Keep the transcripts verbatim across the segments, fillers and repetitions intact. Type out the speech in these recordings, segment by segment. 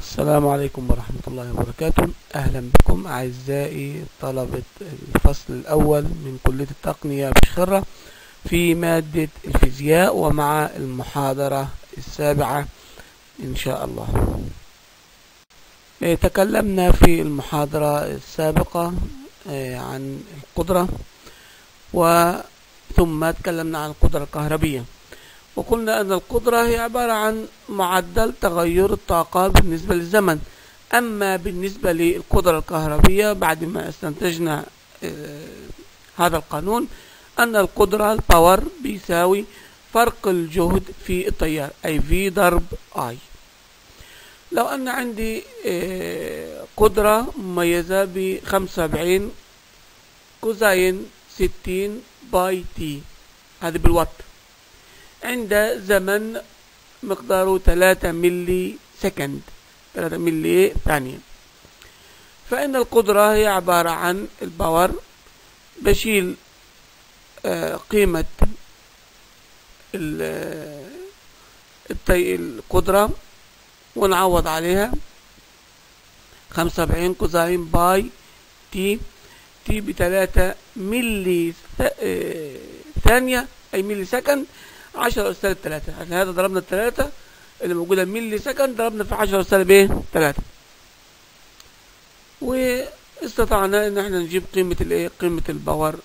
السلام عليكم ورحمة الله وبركاته. أهلا بكم أعزائي طلبة الفصل الأول من كلية التقنية بشخرة في مادة الفيزياء ومع المحاضرة السابعة إن شاء الله. تكلمنا في المحاضرة السابقة عن القدرة وثم تكلمنا عن القدرة الكهربية، وقلنا أن القدرة هي عبارة عن معدل تغير الطاقة بالنسبة للزمن. أما بالنسبة للقدرة الكهربية بعد ما استنتجنا هذا القانون أن القدرة الباور بيساوي فرق الجهد في التيار، أي في ضرب I. لو أن عندي قدرة مميزة بخمسة وسبعين كوزين ستين باي تي، هذه بالوات، عند زمن مقداره ثلاثة ملي سكند، ثلاثة ملي ثانية، فإن القدرة هي عبارة عن الباور. بشيل قيمة القدرة ونعوض عليها خمسة وسبعين كوزين باي تي، تي بثلاثة ملي ثانية أي ملي سكند، عشرة أس سالب ثلاثة. عشان هذا ضربنا الثلاثة اللي موجودة ملي سكند ضربنا في عشرة أس سالب ايه ثلاثة، واستطعنا ان احنا نجيب قيمة الايه قيمة الباور.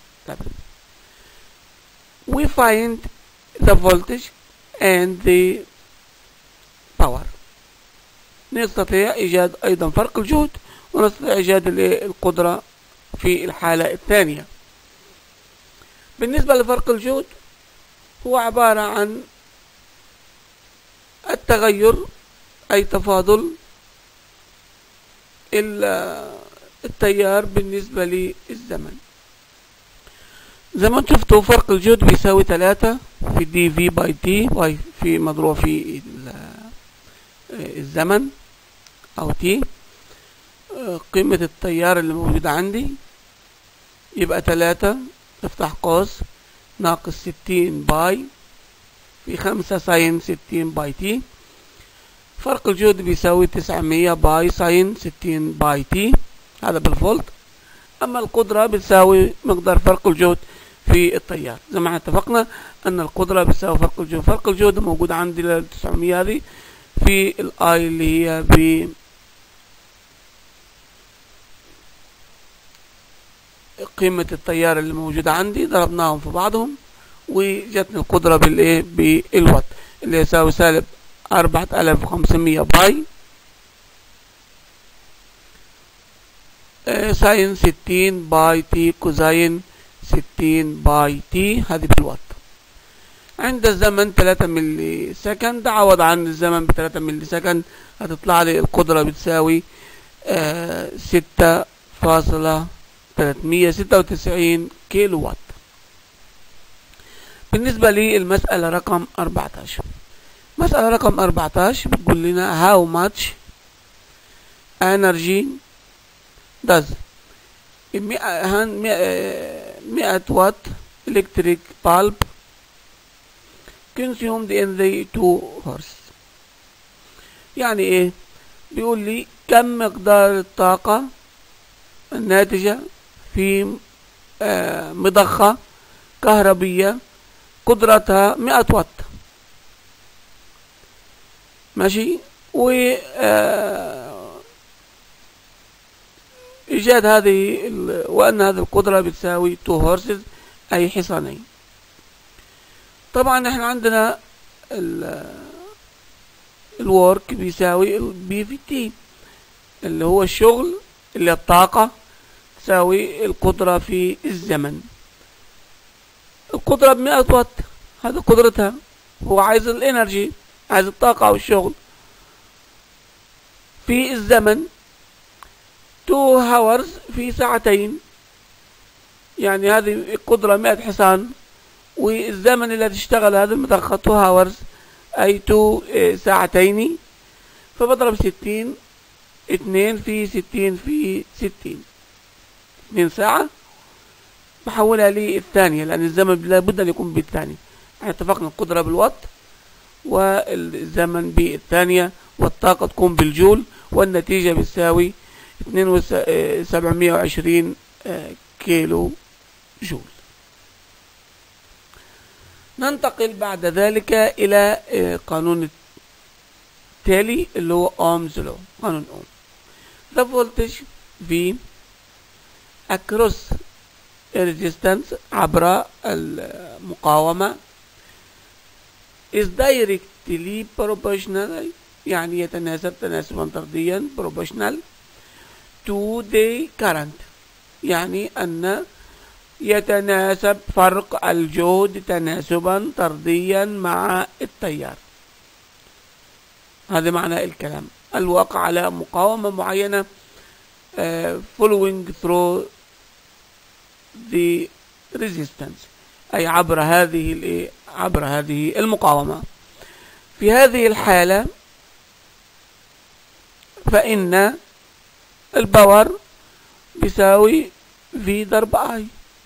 we find the voltage and the power. نستطيع ايجاد ايضا فرق الجهد ونستطيع ايجاد القدرة في الحالة الثانية. بالنسبة لفرق الجهد هو عبارة عن التغير أي تفاضل التيار بالنسبة للزمن. زي ما انتم شفتوا فرق الجهد بيساوي ثلاثة في دي في باي تي، باي في مضروب في الزمن أو تي. قيمة التيار اللي موجودة عندي يبقى ثلاثة افتح قوس ناقص ستين باي في خمسة ساين ستين باي تي. فرق الجهد بيساوي تسعمية باي ساين ستين باي تي، هذا بالفولت. أما القدرة بتساوي مقدار فرق الجهد في التيار. زي ما اتفقنا أن القدرة بتساوي فرق الجهد. فرق الجهد موجود عندي ل تسعمية هذه في الآي اللي هي ب قيمة التيار اللي موجودة عندي، ضربناهم في بعضهم وجتني القدرة بالايه بالوات اللي يساوي سالب أربعة آلاف وخمسمية باي آه ساين ستين باي تي كوزين ستين باي تي، هذه بالوات. عند الزمن ثلاثة ملي سكند، عوض عن الزمن ب ثلاثة ملي سكند، هتطلع لي القدرة بتساوي آه ستة فاصلة ثلاثمية وستة وتسعين كيلو وات. بالنسبة للمسألة رقم أربعة عشر، مسألة رقم أربعة عشر بتقول لنا how much energy does مئة وات electric bulb consumed in the two hours. يعني ايه؟ بيقول لي كم مقدار الطاقة الناتجة في آه مضخة كهربية قدرتها مئة وات. ماشي. و إيجاد هذه وأن هذه القدرة بتساوي تو هورسز أي حصانين. طبعا احنا عندنا الورك بيساوي البي في تي اللي هو الشغل اللي الطاقة تساوي القدرة في الزمن. القدرة بمئة وات، هذه قدرتها. هو عايز الانرجي، عايز الطاقة أو الشغل في الزمن تو هاورز في ساعتين. يعني هذه القدرة مئة حصان والزمن اللي هتشتغل هذا المضخة تو هاورز أي تو ساعتين، فبضرب ستين اتنين في ستين في ستين، اتنين ساعة، بحولها للثانية لأن الزمن لابد أن يكون بالثانية. احنا اتفقنا القدرة بالوات والزمن بالثانية، والطاقة تكون بالجول، والنتيجة بتساوي اتنين وسبعمائة وعشرين كيلو جول. ننتقل بعد ذلك إلى قانون التالي اللي هو أومز لو، قانون أوم. The voltage V across resistance عبر المقاومة is directly proportional يعني يتناسب تناسبا طرديا proportional to the current، يعني أن يتناسب فرق الجهد تناسبا طرديا مع التيار. هذا معنى الكلام، الواقع على مقاومة معينة uh, following through the resistance، أي عبر هذه عبر هذه المقاومة. في هذه الحالة فإن الباور بيساوي في ضرب اي،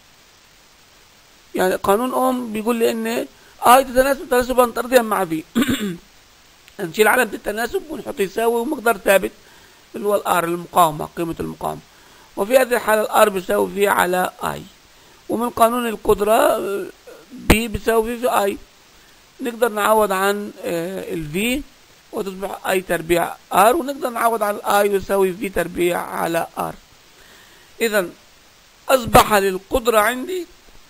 يعني قانون اوم بيقول لي ان اي تتناسب تناسبا طرديا مع في نشيل علامة التناسب ونحط يساوي ومقدار ثابت اللي هو الار المقاومة، قيمة المقاومة. وفي هذه الحالة الار بيساوي في على اي، ومن قانون القدرة بي بيساوي في في اي، نقدر نعوض عن الفي وتصبح اي تربيع ار، ونقدر نعوض عن الاي يساوي في تربيع على ار. اذا اصبح للقدرة عندي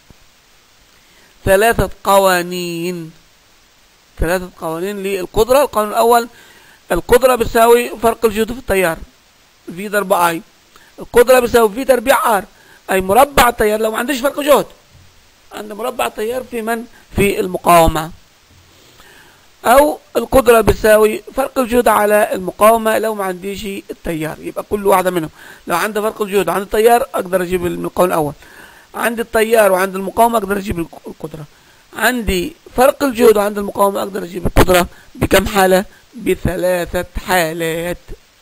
ثلاثة قوانين، ثلاثة قوانين للقدرة. القانون الاول القدرة بتساوي فرق الجهد في التيار في ضرب اي، القدرة بتساوي في تربيع ار، اي مربع التيار لو ما عنديش فرق جهد، عند مربع التيار في من في المقاومة، او القدرة بتساوي فرق الجهد على المقاومة لو ما عنديش التيار. يبقى كل واحدة منهم، لو عندي فرق الجهد وعند التيار اقدر اجيب من القانون الاول، عند التيار وعند المقاومة اقدر اجيب القدرة، عندي فرق الجهد وعند المقاومة اقدر اجيب القدرة. بكم حالة؟ بثلاثة حالات.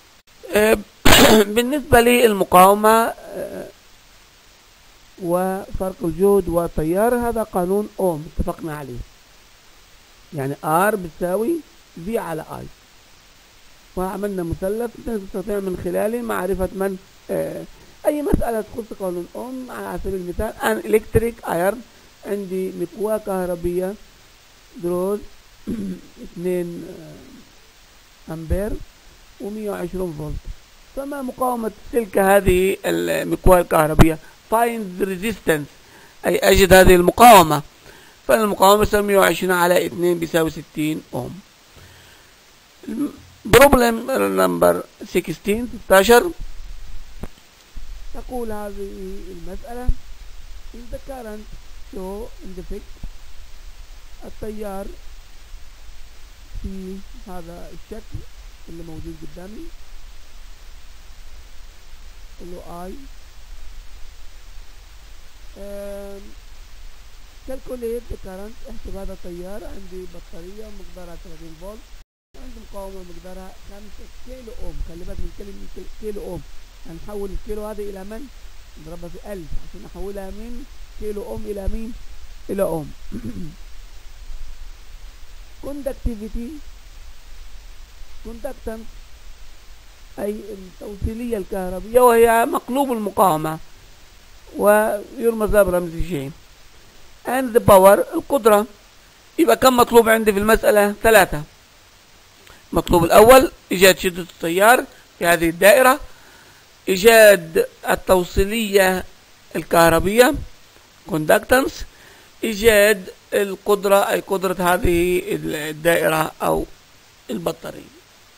بالنسبة للمقاومة وفرق الجهد والتيار هذا قانون اوم اتفقنا عليه، يعني ار بتساوي في على اي، وعملنا مثلث نستطيع من خلاله معرفة من آه اي مسألة تخص قانون اوم. على سبيل المثال ان الكتريك ايرن، عندي مكواة كهربية دروز اثنين امبير ومئة وعشرين فولت، فما مقاومة تلك هذه المكواة الكهربية؟ find resistance، اي اجد هذه المقاومة، فالمقاومة تساوي مئة وعشرين على اثنين بيساوي ستين اوم. بروبلم نمبر ستة عشر تقول هذه المسألة in the current show in the figure، التيار في هذا الشكل اللي موجود قدامي اللي هو I. calculate the current، احسب هذا التيار. عندي بطارية مقدارها ثلاثين فولت، عندي مقاومة مقدارها خمسة كيلو اوم. خلي بالك من كلمة كيلو اوم، هنحول الكيلو هذه إلى من؟ نضربها في ألف عشان نحولها من كيلو اوم إلى مين؟ إلى اوم. conductivity، conductance أي التوصيلية الكهربية، وهي مقلوب المقاومة ويرمز لها برمز جي. and the power القدرة. يبقى كم مطلوب عندي في المسألة؟ ثلاثة. مطلوب الأول إيجاد شدة التيار في هذه الدائرة، إيجاد التوصيلية الكهربية conductance، إيجاد القدرة أي قدرة هذه الدائرة أو البطارية.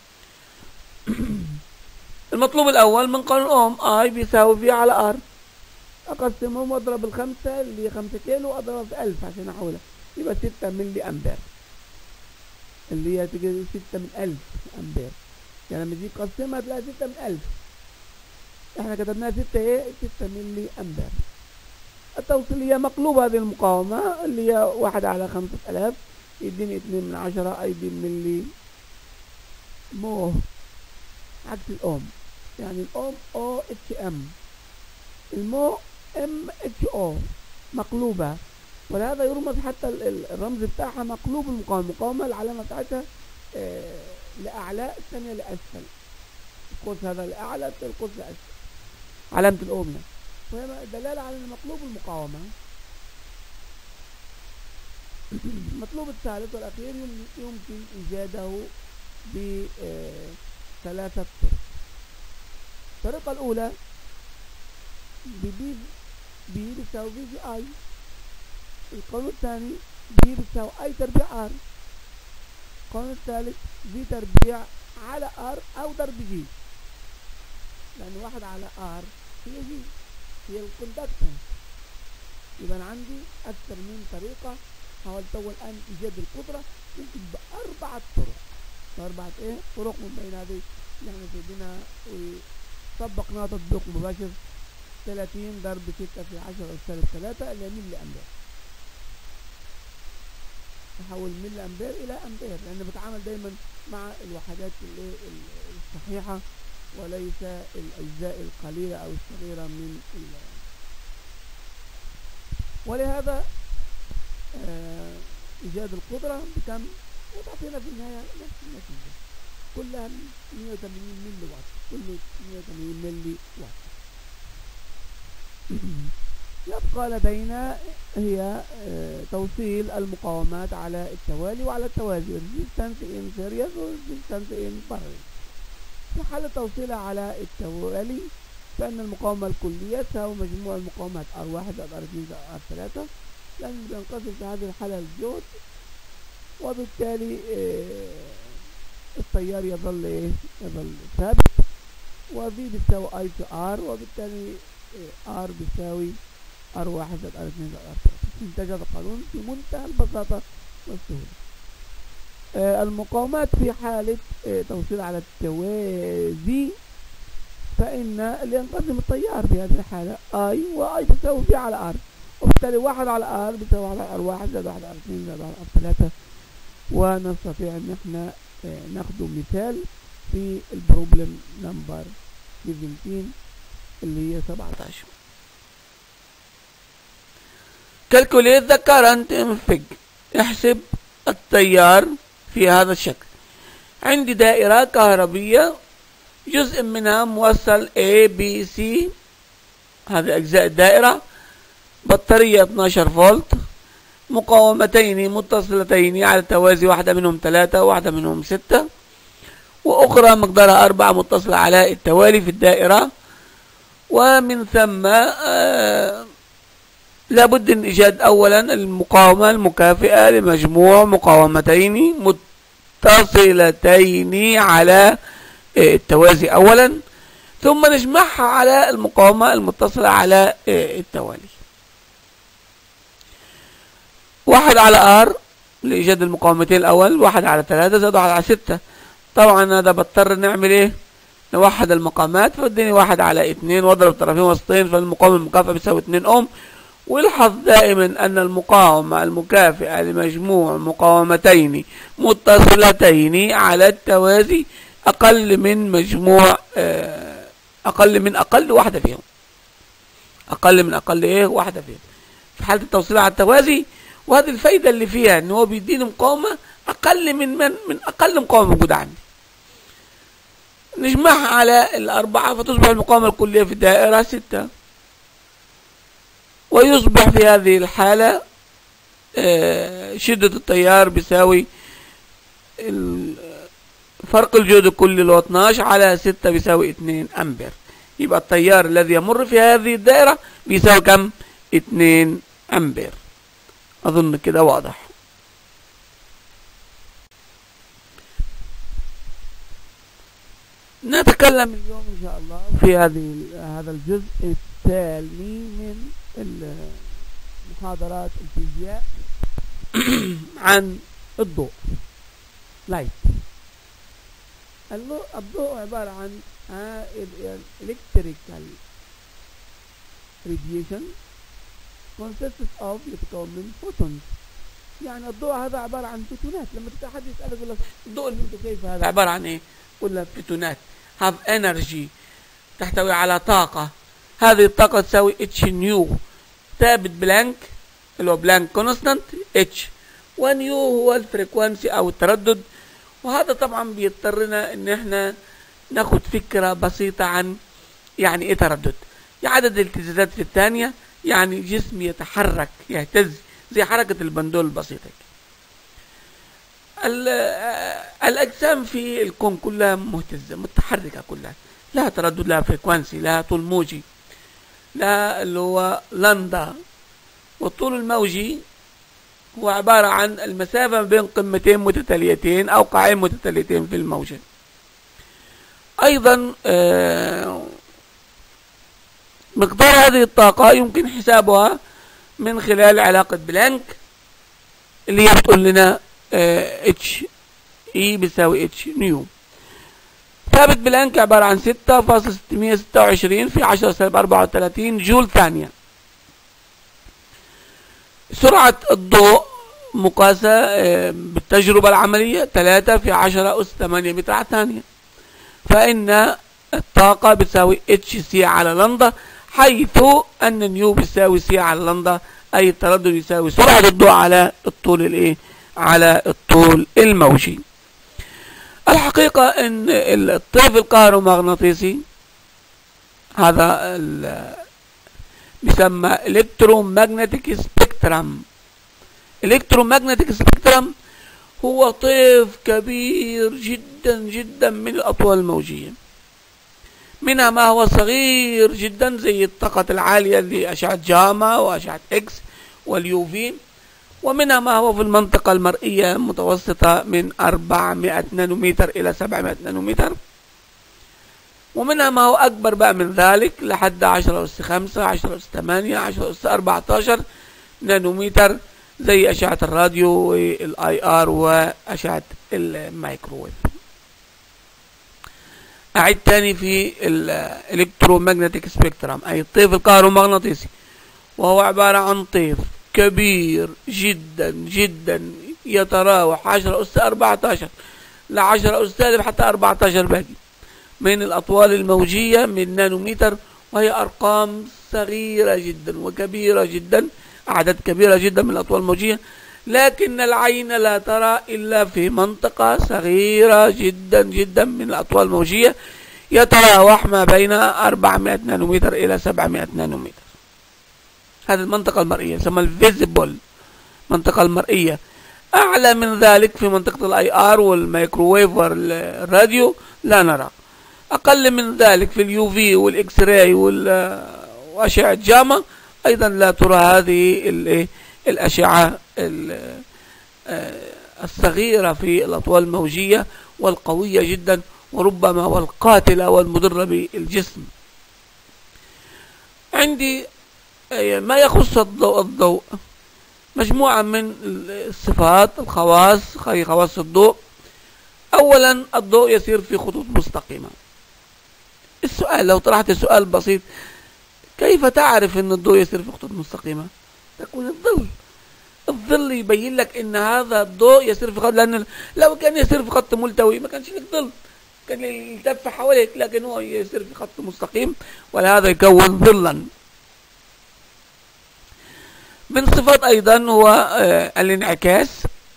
المطلوب الأول من قانون أوم I بيساوي في على R، أقسمهم وأضرب الخمسة اللي هي خمسة كيلو وأضربها في ألف عشان أحولها، يبقى ستة ملي أمبير اللي هي تجي ستة من ألف أمبير، يعني لما تيجي تقسمها تلاقي ستة من ألف، احنا كتبناها ستة ايه؟ ستة ملي أمبير. التوصيلية مقلوب هذه المقاومة اللي هي واحد على خمسة آلاف يديني اتنين من عشرة أي دي ملي مو، عكس الأوم، يعني الأوم أو اتش أم، المو ام اتش او مقلوبة، ولهذا يرمز حتى الرمز بتاعها مقلوب المقاومة. المقاومة العلامة بتاعتها آه لأعلى، الثانية لأسفل، القوس هذا لأعلى القوس لأسفل، علامة الأوميا، وهي دلالة على مقلوب المقاومة. المطلوب الثالث والأخير يمكن إيجاده بثلاثة طرق. الطريقة الأولى بي بي بيساوي في في اي، القانون الثاني بي بيساوي اي تربيع ار، القانون الثالث في تربيع على ار او ضرب جي، لأن واحد على ار هي جي، هي الكوندكتنس. يبقى أنا عندي أكثر من طريقة. حاولت أول الآن إيجاد القدرة يمكن بأربعة طرق، بأربعة إيه طرق من بين هذه اللي احنا جايبينها وطبقناها تطبيق مباشر. ثلاثين ضرب ستة في عشرة أس سالب ثلاثة اللي هي ملي أمبير. تحول ملي أمبير إلى أمبير، لأن بتعامل دايما مع الوحدات الصحيحة وليس الأجزاء القليلة أو الصغيرة من ال... ولهذا آه إيجاد القدرة بكم وتعطينا في النهاية نفس النتيجة، كلها مئة وثمانين ملي وات، كل مئة وثمانين ملي وات. يبقى لدينا هي آه توصيل المقاومات على التوالي وعلى التوازي، resistance in series و resistance in parallel. في حالة توصيلها على التوالي فإن المقاومة الكلية تساوي مجموع المقاومات ار واحد ار اثنين ار ثلاثة، لأن بينقسم في هذه الحالة الجهد، وبالتالي آه التيار يظل ايه يظل ثابت، وفي بيساوي اي في ار، وبالتالي ار بيساوي ار واحد زائد ار اثنين زائد ار ثلاثة. انتج هذا القانون في منتهى البساطة والسهولة. آه المقاومات في حالة آه توصيل على التوازي فإن اللي ينقسم التيار في هذه الحالة اي، واي تساوي في على ار، وبالتالي واحد على ار بيساوي على ار واحد زائد واحد ار اثنين زائد ار ثلاثة. ونستطيع ان احنا آه ناخده مثال في البروبلم نمبر سبعتاشر اللي هي سبعة عشر. calculate the current in fig. احسب التيار في هذا الشكل. عندي دائرة كهربية جزء منها موصل A B C، هذه أجزاء الدائرة، بطارية اثناشر فولت، مقاومتين متصلتين على التوازي، واحدة منهم ثلاثة وواحدة منهم ستة، وأخرى مقدارها أربعة متصلة على التوالي في الدائرة. ومن ثم آه لابد من إيجاد أولا المقاومة المكافئة لمجموع مقاومتين متصلتين على آه التوازي أولا، ثم نجمعها على المقاومة المتصلة على آه التوالي. واحد على ار لإيجاد المقاومتين الأول، واحد على ثلاثة زائد واحد على ستة. طبعا هذا بضطر نعمل ايه؟ نوحد المقامات، فاديني واحد على اثنين واضرب طرفين وسطين، فالمقاومة المكافئة بيساوي اثنين اوم. والحظ دائما ان المقاومة المكافئة لمجموع مقاومتين متصلتين على التوازي اقل من مجموع اقل من اقل واحدة فيهم، اقل من اقل ايه واحدة فيهم في حالة التوصيل على التوازي. وهذه الفايدة اللي فيها ان هو بيديني مقاومة اقل من من من اقل مقاومة موجودة عندي، نجمعها على الأربعة فتصبح المقاومة الكلية في الدائرة ستة، ويصبح في هذه الحالة شدة التيار بيساوي فرق الجهد الكلي اللي هو اثناشر على ستة بيساوي اثنين أمبير. يبقى التيار الذي يمر في هذه الدائرة بيساوي كم؟ اثنين أمبير. أظن كده واضح. نتكلم اليوم إن شاء الله في هذه هذا الجزء الثاني من محاضرات الفيزياء عن الضوء. لايت. الضوء عبارة عن electrical radiation consists of يتكون من photons. يعني الضوء هذا عبارة عن فوتونات. لما حد يسألك يقول لك الضوء اللي انت شايفه هذا عبارة عن ايه؟ قول له فوتونات. have energy تحتوي على طاقة. هذه الطاقة تساوي اتش نيو ثابت بلانك اللي هو بلانك كونستانت اتش، ونيو هو الفريكوانسي او التردد. وهذا طبعا بيضطرنا ان احنا ناخد فكرة بسيطة عن يعني ايه تردد. عدد الاهتزازات في الثانية، يعني جسم يتحرك يهتز زي حركة البندول البسيطة. الأجسام في الكون كلها مهتزة متحركة كلها، لها تردد، لها فريكوانسي، لها طول موجي، لها اللي هو لندا. والطول الموجي هو عبارة عن المسافة بين قمتين متتاليتين أو قاعين متتاليتين في الموجة. أيضا مقدار هذه الطاقة يمكن حسابها من خلال علاقة بلانك اللي هي بتقول لنا اتش اي بيساوي اتش نيو. ثابت بلانك عبارة عن ستة فاصلة ستمية ستة وعشرين في عشرة سالب أربعة وثلاثين جول ثانية. سرعة الضوء مقاسة بالتجربة العملية ثلاثة في عشرة أس ثمانية متر على ثانية. فإن الطاقة بتساوي اتش سي على لندا، حيث أن نيو بيساوي سي على لندا، أي التردد يساوي سرعة الضوء على الطول الإيه؟ على الطول الموجي. الحقيقة أن الطيف الكهرومغناطيسي هذا بيسمى الكترومagnetic سبيكترم. الكترومagnetic سبيكترم هو طيف كبير جدا جدا من الأطوال الموجية، منها ما هو صغير جدا زي الطاقة العالية لأشعة جاما وأشعة إكس واليوفي، ومنها ما هو في المنطقة المرئية متوسطة من أربعمائة نانومتر إلى سبعمائة نانومتر، ومنها ما هو أكبر بقى من ذلك لحد عشرة أس خمسة، عشرة أس ثمانية، عشرة أس أربعة عشر نانومتر زي أشعة الراديو والآي آر وأشعة الميكروويف. أعيد تاني في الإلكترومagnetic سبيكترم أي الطيف الكهرومغناطيسي، وهو عبارة عن طيف كبير جدا جدا يتراوح عشرة أس أربعة عشر ل عشرة أس سالب حتى أربعة عشر باقي من الأطوال الموجية من نانومتر، وهي أرقام صغيرة جدا وكبيرة جدا، أعداد كبيرة جدا من الأطوال الموجية، لكن العين لا ترى إلا في منطقة صغيرة جدا جدا من الأطوال الموجية يتراوح ما بين أربعمائة نانومتر إلى سبعمائة نانومتر. هذه المنطقة المرئية تسمى الفيزيبل، المنطقة المرئية. أعلى من ذلك في منطقة الآي آر والميكروويف والراديو لا نرى. أقل من ذلك في اليو في والإكس راي وأشعة جاما أيضا لا ترى هذه الأشعة الصغيرة في الأطوال الموجية والقوية جدا، وربما والقاتلة والمضرة بالجسم. عندي ما يخص الضوء الضوء مجموعة من الصفات الخواص خواص الضوء. أولا الضوء يسير في خطوط مستقيمة. السؤال لو طرحت سؤال بسيط، كيف تعرف أن الضوء يسير في خطوط مستقيمة؟ تكون الظل الظل يبين لك أن هذا الضوء يسير في خط، لأن لو كان يسير في خط ملتوي ما كانش لك ظل، كان يلتف حواليك، لكن هو يسير في خط مستقيم ولهذا يكون ظلا. من صفات أيضا هو آه الانعكاس.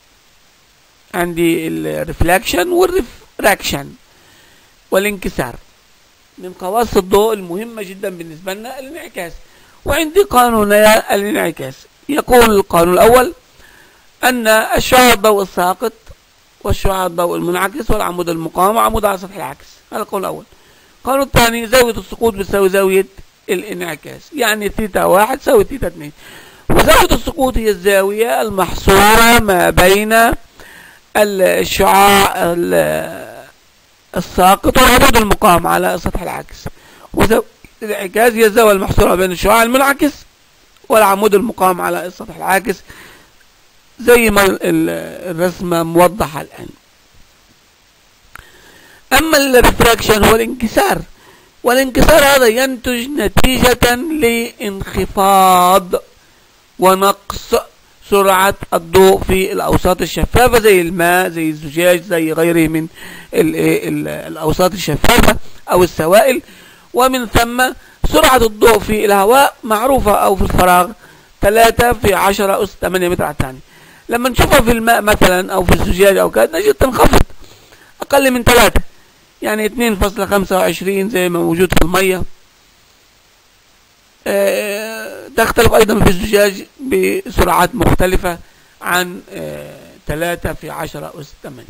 عندي الريفلاكشن والريفراكشن والانكسار. من خواص الضوء المهمة جدا بالنسبة لنا الانعكاس. وعندي قانوني الانعكاس. يقول القانون الأول أن الشعاع الضوء الساقط والشعاع الضوء المنعكس والعمود المقام وعمود على سطح العكس. هذا القانون الأول. القانون الثاني زاوية السقوط بتساوي زاوية الانعكاس، يعني ثيتا واحد تساوي ثيتا اثنين. وزاوية السقوط هي الزاوية المحصورة ما بين الشعاع الساقط والعمود المقام على سطح العكس. وزاوية الانعكاس هي الزاوية المحصورة بين الشعاع المنعكس والعمود المقام على السطح العاكس، زي ما الرسمة موضحة الآن. أما الريفراكشن هو الانكسار، والانكسار هذا ينتج نتيجة لانخفاض ونقص سرعة الضوء في الأوساط الشفافة زي الماء، زي الزجاج، زي غيره من ال ال الأوساط الشفافة أو السوائل. ومن ثم سرعة الضوء في الهواء معروفة أو في الفراغ تلاتة في عشرة أس تمانية متر على الثانية. لما نشوفها في الماء مثلا أو في الزجاج أو كده نجد تنخفض أقل من تلاتة، يعني اتنين فاصلة خمسة وعشرين زي ما موجود في المية. أه تختلف أيضا في الزجاج بسرعات مختلفة عن أه تلاتة في عشرة أس تمانية.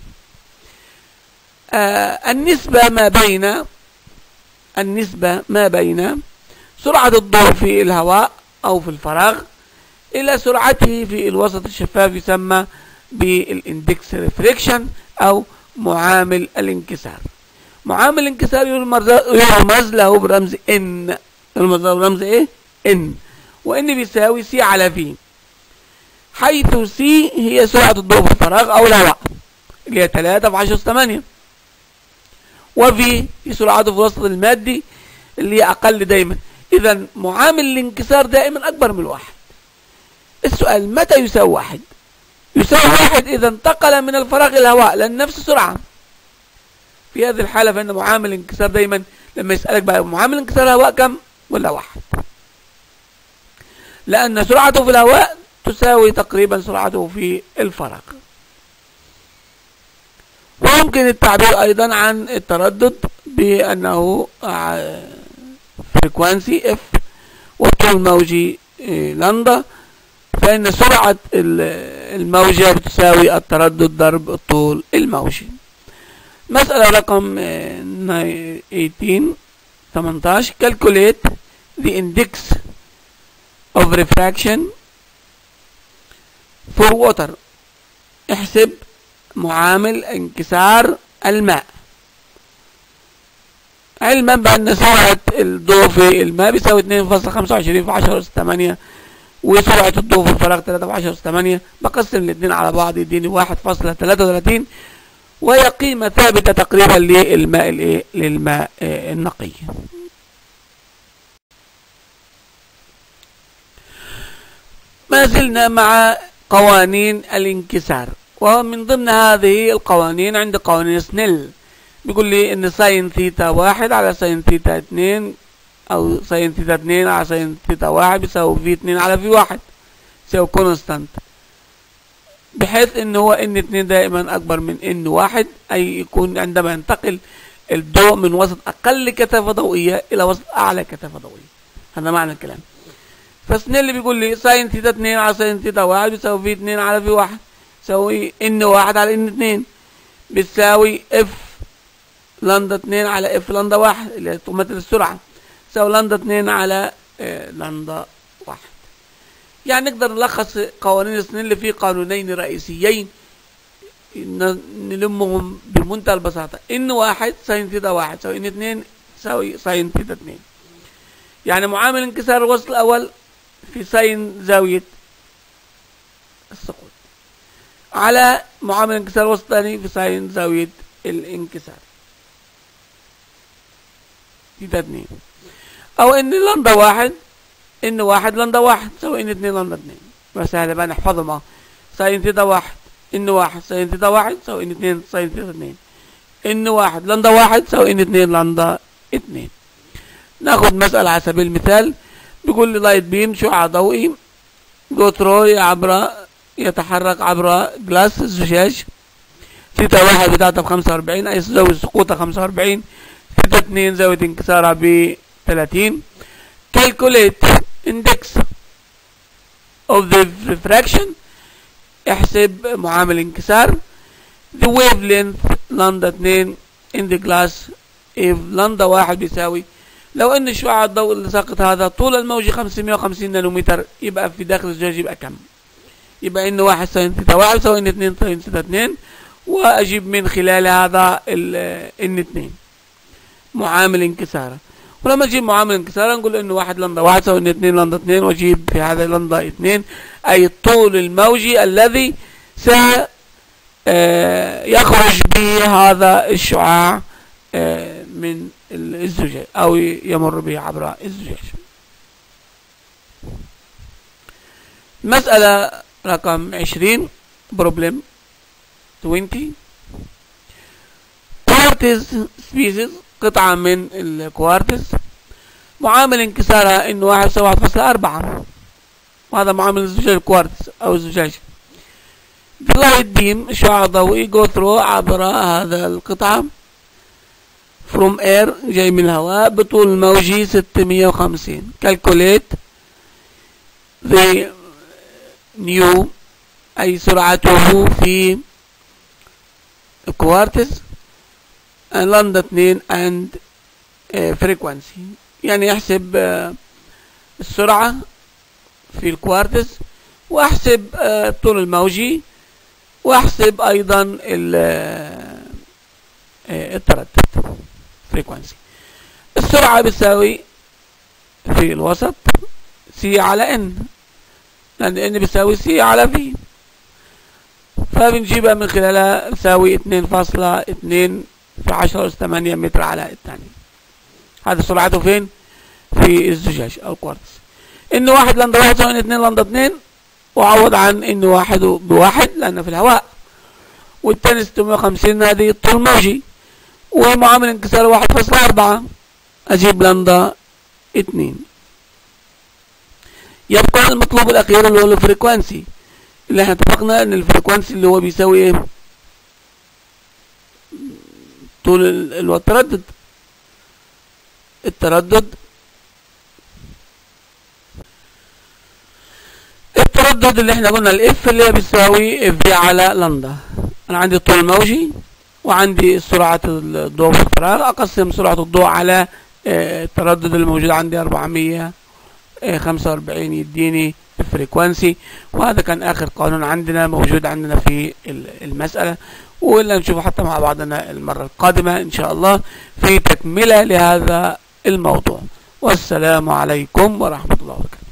أه النسبة ما بين النسبة ما بين سرعة الضوء في الهواء أو في الفراغ إلى سرعته في الوسط الشفاف يسمى بالاندكس ريفريكشن أو معامل الانكسار. معامل الانكسار يرمز له برمز ان، يرمز له برمز ايه؟ ان، وان بيساوي سي على في، حيث سي هي سرعة الضوء في الفراغ أو الهواء اللي هي تلاتة في عشرة أس تمانية، وفي هي سرعته في الوسط المادي اللي هي أقل دايما. إذا معامل الانكسار دائما أكبر من واحد. السؤال متى يساوي واحد؟ يساوي واحد إذا انتقل من الفراغ إلى الهواء لأن نفس السرعة. في هذه الحالة فإن معامل الانكسار دايما لما يسألك بقى معامل انكسار الهواء كم؟ ولا واحد، لأن سرعته في الهواء تساوي تقريبا سرعته في الفراغ. ويمكن التعبير أيضا عن التردد بأنه فريكوانسي اف والطول موجي لندا، فإن سرعة الموجة بتساوي التردد ضرب الطول الموجي. مسألة رقم ثمانية عشر calculate the index of refraction for water. احسب معامل انكسار الماء، علما بأن سرعة الضوء في الماء بيساوي اتنين فاصلة خمسة وعشرين في عشرة أس تمانية، وسرعة الضوء في الفراغ تلاتة في عشرة أس تمانية. بقسم الاثنين على بعض يديني واحد فاصلة تلاتة وتلاتين، وهي قيمة ثابتة تقريبا للماء الايه؟ للماء النقي. ما زلنا مع قوانين الانكسار، ومن ضمن هذه القوانين عند قوانين سنيل. بيقول لي ان ساين ثيتا واحد على ساين ثيتا اتنين او ساين ثيتا اتنين على ساين ثيتا واحد بيساوي في اتنين على في واحد، بيساوي كونستانت، بحيث ان هو ان اتنين دائما اكبر من ان واحد، اي يكون عندما ينتقل الضوء من وسط اقل كثافة ضوئية الى وسط اعلى كثافة ضوئية. هذا معنى الكلام. فسنيل اللي بيقول لي ساين ثيتا اتنين على ساين ثيتا واحد بيساوي في اتنين على في واحد، بيساوي ان واحد على ان اتنين، بتساوي اف لندا اتنين على اف لندا واحد اللي تمثل السرعة، تساوي لندا اتنين على اه لندا واحد. يعني نقدر نلخص قوانين سنيل في قانونين رئيسيين نلمهم بمنتهى البساطة. ان واحد ساين ثيتا واحد تساوي ان اتنين تساوي ساين ثيتا اتنين. يعني معامل انكسار الوسط الأول في ساين زاوية السقوط على معامل انكسار الوسط الثاني في ساين زاوية الانكسار ثيتا اتنين، أو إن لندا واحد إن واحد لندا واحد تساوي إن اتنين لندا اتنين. بس هذا بقى نحفظهم أهو. ساين ثيتا واحد إن واحد ساين ثيتا واحد تساوي إن اتنين ساين ثيتا اتنين، إن واحد لندا واحد تساوي إن اتنين لندا اتنين. ناخد مسألة على سبيل المثال. بيقول لي لايت بيم شعاع ضوئي جوترو عبر يتحرك عبر جلاس الزجاج، ثيتا واحد بتاعتها بخمسة وأربعين، أي زاوية سقوطها خمسة وأربعين، ثيتا اتنين زاوية انكسارها بتلاتين. calculate index of the refraction. احسب معامل انكسار. the wavelength لندا اتنين in the glass if لندا واحد بيساوي، لو ان شعاع الضوء اللي ساقط هذا طول الموجي خمسمائة وخمسين نانومتر، يبقى في داخل الزجاج يبقى كم؟ يبقى ان واحد ساين ثيتا واحد يساوي ان اتنين ساين ثيتا اتنين، واجيب من خلال هذا ان اتنين معامل انكساره. ولما اجيب معامل انكساره نقول انه واحد لندا واحد يساوي ان اتنين لندا اتنين، واجيب في هذا لندا اتنين اي الطول الموجي الذي سيخرج به هذا الشعاع من الزجاج او يمر به عبر الزجاج. مسألة رقم عشرين بروبلم عشرين. كوارتز سبيسيز قطعة من الكوارتز معامل انكسارها انه واحد يساوي واحد فاصلة أربعة، وهذا معامل الزجاج الكوارتز أو الزجاج. The light beam شعاع ضوئي go through عبر هذا القطعة from air جاي من الهواء بطول موجي ستمائة وخمسين. calculate the new أي سرعته في كوارتز لندا اثنين and frequency، يعني يحسب السرعة في الكوارتز واحسب الطول الموجي واحسب ايضا التردد frequency. السرعة بتساوي في الوسط سي على ان، لان ان بتساوي سي على في، فبنجيبها من خلالها تساوي اثنين فاصلة اثنين في عشرة أس ثمانية متر على الثانية. هذا سرعته فين؟ في الزجاج او الكوارتز. ان واحد لندا واحد يساوي اثنين لندا اثنين، وعوض عن ان واحد بواحد لانه في الهواء، والثاني ستمائة وخمسين هذه الطول الموجي، ومعامل انكسار واحد فاصلة أربعة، اجيب لندا اثنين. يبقى المطلوب الاخير اللي هو الفريكوانسي، اللي احنا اتفقنا ان الفريكوانسي اللي هو بيساوي ايه؟ طول اللي هو التردد التردد التردد اللي احنا قلنا الاف اللي هي بتساوي اف في على لندا. انا عندي الطول الموجي وعندي سرعة الضوء في الفراغ، اقسم سرعة الضوء على التردد اللي موجود عندي أربعمائة وخمسة وأربعين يديني الفريكوانسي. وهذا كان اخر قانون عندنا موجود عندنا في المسألة، واللي نشوفه حتى مع بعضنا المرة القادمة ان شاء الله في تكملة لهذا الموضوع. والسلام عليكم ورحمة الله وبركاته.